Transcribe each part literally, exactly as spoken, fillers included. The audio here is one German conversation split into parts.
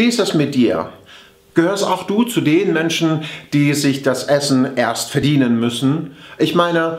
Wie ist das mit dir? Gehörst auch du zu den Menschen, die sich das Essen erst verdienen müssen? Ich meine,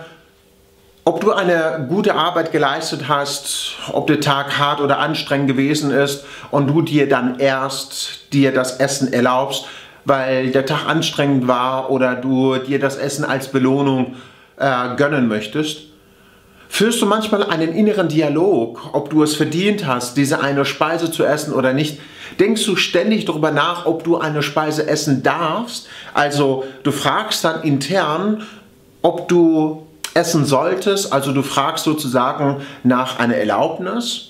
ob du eine gute Arbeit geleistet hast, ob der Tag hart oder anstrengend gewesen ist und du dir dann erst dir das Essen erlaubst, weil der Tag anstrengend war oder du dir das Essen als Belohnung äh, gönnen möchtest. Führst du manchmal einen inneren Dialog, ob du es verdient hast, diese eine Speise zu essen oder nicht? Denkst du ständig darüber nach, ob du eine Speise essen darfst? Also du fragst dann intern, ob du essen solltest, also du fragst sozusagen nach einer Erlaubnis.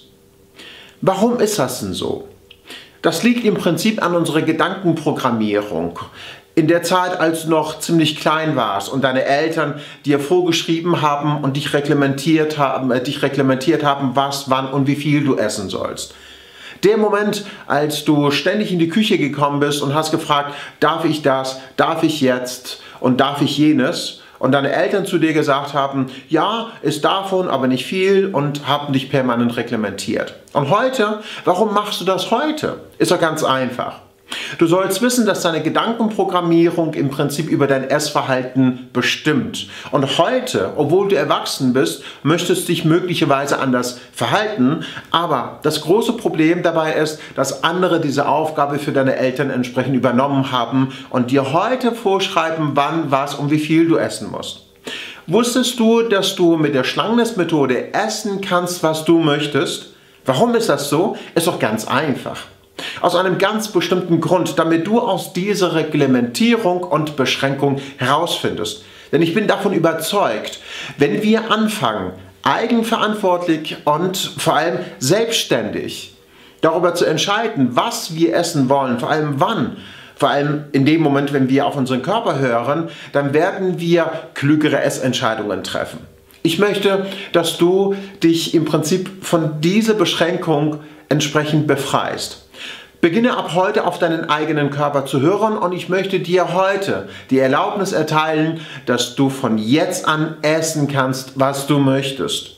Warum ist das denn so? Das liegt im Prinzip an unserer Gedankenprogrammierung. In der Zeit, als du noch ziemlich klein warst und deine Eltern dir vorgeschrieben haben und dich reglementiert haben, äh, dich reglementiert haben, was, wann und wie viel du essen sollst. Der Moment, als du ständig in die Küche gekommen bist und hast gefragt, darf ich das, darf ich jetzt und darf ich jenes? Und deine Eltern zu dir gesagt haben, ja, ist davon, aber nicht viel und haben dich permanent reglementiert. Und heute, warum machst du das heute? Ist doch ganz einfach. Du sollst wissen, dass deine Gedankenprogrammierung im Prinzip über dein Essverhalten bestimmt. Und heute, obwohl du erwachsen bist, möchtest du dich möglicherweise anders verhalten. Aber das große Problem dabei ist, dass andere diese Aufgabe für deine Eltern entsprechend übernommen haben und dir heute vorschreiben, wann, was und wie viel du essen musst. Wusstest du, dass du mit der Schlangeness-Methode essen kannst, was du möchtest? Warum ist das so? Ist doch ganz einfach. Aus einem ganz bestimmten Grund, damit du aus dieser Reglementierung und Beschränkung herausfindest. Denn ich bin davon überzeugt, wenn wir anfangen, eigenverantwortlich und vor allem selbstständig darüber zu entscheiden, was wir essen wollen, vor allem wann, vor allem in dem Moment, wenn wir auf unseren Körper hören, dann werden wir klügere Essentscheidungen treffen. Ich möchte, dass du dich im Prinzip von dieser Beschränkung entsprechend befreist. Beginne ab heute auf deinen eigenen Körper zu hören und ich möchte dir heute die Erlaubnis erteilen, dass du von jetzt an essen kannst, was du möchtest.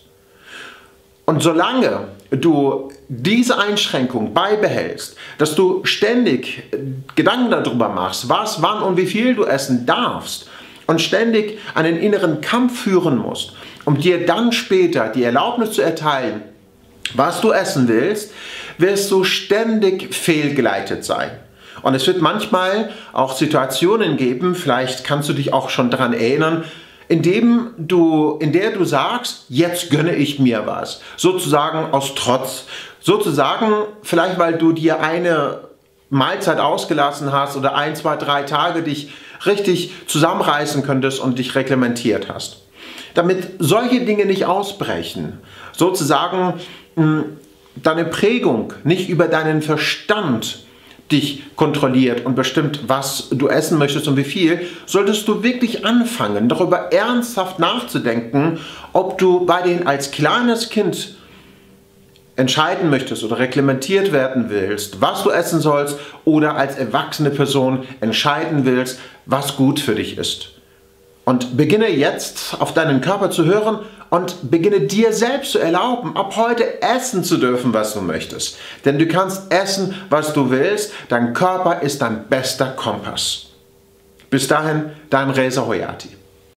Und solange du diese Einschränkung beibehältst, dass du ständig Gedanken darüber machst, was, wann und wie viel du essen darfst und ständig einen inneren Kampf führen musst, um dir dann später die Erlaubnis zu erteilen, was du essen willst, wirst du ständig fehlgeleitet sein. Und es wird manchmal auch Situationen geben, vielleicht kannst du dich auch schon daran erinnern, in, dem du, in der du sagst, jetzt gönne ich mir was. Sozusagen aus Trotz. Sozusagen vielleicht, weil du dir eine Mahlzeit ausgelassen hast oder ein, zwei, drei Tage dich richtig zusammenreißen könntest und dich reglementiert hast. Damit solche Dinge nicht ausbrechen, sozusagen deine Prägung nicht über deinen Verstand dich kontrolliert und bestimmt, was du essen möchtest und wie viel, solltest du wirklich anfangen, darüber ernsthaft nachzudenken, ob du bei denen als kleines Kind entscheiden möchtest oder reglementiert werden willst, was du essen sollst, oder als erwachsene Person entscheiden willst, was gut für dich ist. Und beginne jetzt auf deinen Körper zu hören und beginne dir selbst zu erlauben, ab heute essen zu dürfen, was du möchtest. Denn du kannst essen, was du willst. Dein Körper ist dein bester Kompass. Bis dahin, dein Reza Hoyati.